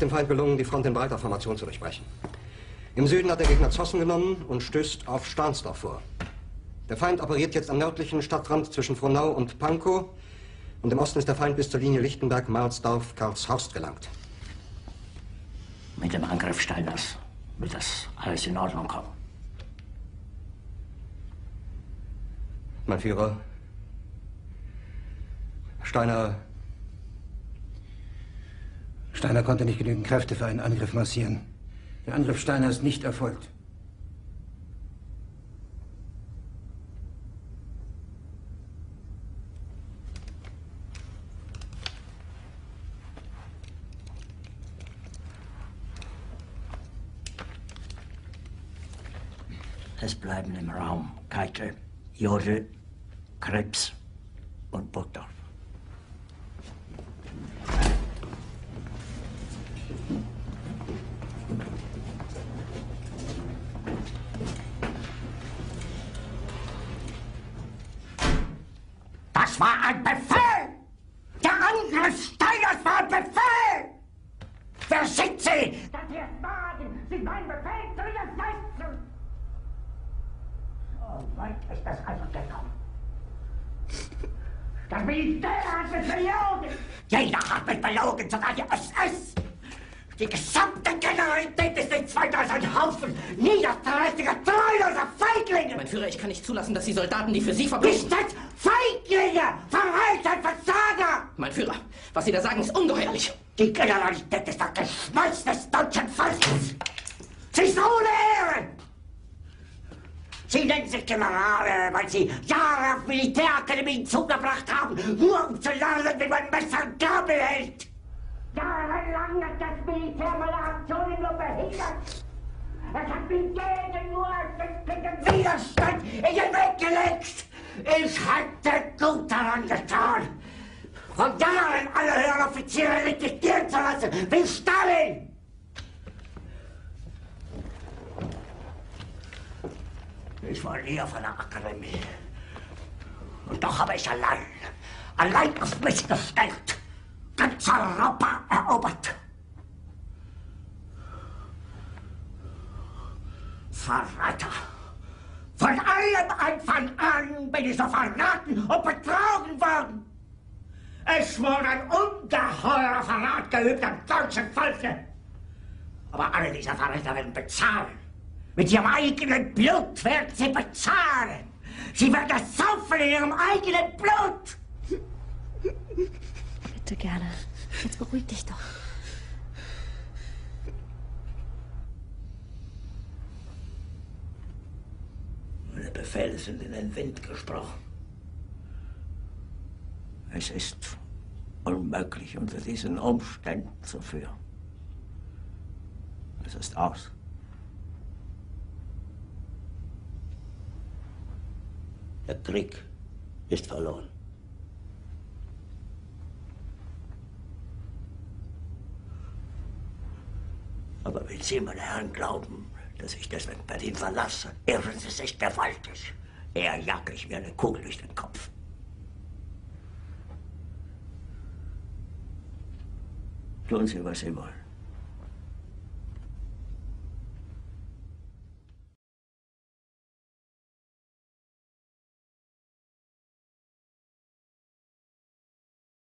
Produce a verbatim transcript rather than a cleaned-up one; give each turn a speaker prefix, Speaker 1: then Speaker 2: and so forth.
Speaker 1: dem Feind gelungen, die Front in breiter Formation zu durchbrechen. Im Süden hat der Gegner Zossen genommen und stößt auf Stahnsdorf vor. Der Feind operiert jetzt am nördlichen Stadtrand zwischen Frohnau und Pankow. Und im Osten ist der Feind bis zur Linie Lichtenberg-Marsdorf-Karlshorst gelangt.
Speaker 2: Mit dem Angriff Steiners wird das alles in Ordnung kommen.
Speaker 1: Mein Führer, Steiner...
Speaker 3: Steiner konnte nicht genügend Kräfte für einen Angriff massieren. Der Angriff Steiner ist nicht erfolgt.
Speaker 2: Es bleiben im Raum Keitel, Jodl, Krebs und Burgdorf.
Speaker 4: Das war ein Befehl! Der Angriff Steiners war ein Befehl! Wer sind Sie? Dass Sie es wagen, sich meinen Befehl zu widersetzen! So weit ist das also gekommen. Das Militär hat mich belogen! Jeder hat mich belogen, sogar die S S! Die gesamte Generalität ist nichts weiter als ein Haufen niederträchtiger, treuloser Feiglinge!
Speaker 5: Mein Führer, ich kann nicht zulassen, dass die Soldaten, die für Sie verbringen...
Speaker 4: Nicht als Feiglinge! Verreiter, Versager!
Speaker 5: Mein Führer, was Sie da sagen, ist ungeheuerlich.
Speaker 4: Die Generalität ist das Geschmolz des deutschen Volkes! Sie ist ohne Ehre! Sie nennen sich Generale, weil Sie Jahre auf Militärakademien zugebracht haben, nur um zu lernen, wie man Messer und Gabel hält! Jahrelang hat das Militär meine Aktionen nur behindert. Es hat mich gegen nur den Widerstand in den Weg gelegt. Ich hätte gut daran getan, von Jahren alle höheren Offiziere liquidieren zu lassen, wie Stalin. Ich war nie auf einer Akademie. Und doch habe ich allein, allein auf mich gestellt, ganz Europa erobert. Verräter! Von allem Anfang an bin ich so verraten und betrogen worden. Es wurde ein ungeheurer Verrat geübt am deutschen Volke. Aber alle diese Verräter werden bezahlen. Mit ihrem eigenen Blut werden sie bezahlen. Sie werden das saufen in ihrem eigenen Blut.
Speaker 6: Bitte gerne. Jetzt beruhig dich doch.
Speaker 2: Meine Befehle sind in den Wind gesprochen. Es ist unmöglich, unter diesen Umständen zu führen. Es ist aus. Der Krieg ist verloren. Aber wenn Sie, meine Herren, glauben, dass ich deswegen Berlin verlasse, irren Sie sich gewaltig. Eher jage ich mir eine Kugel durch den Kopf. Tun Sie, was Sie wollen.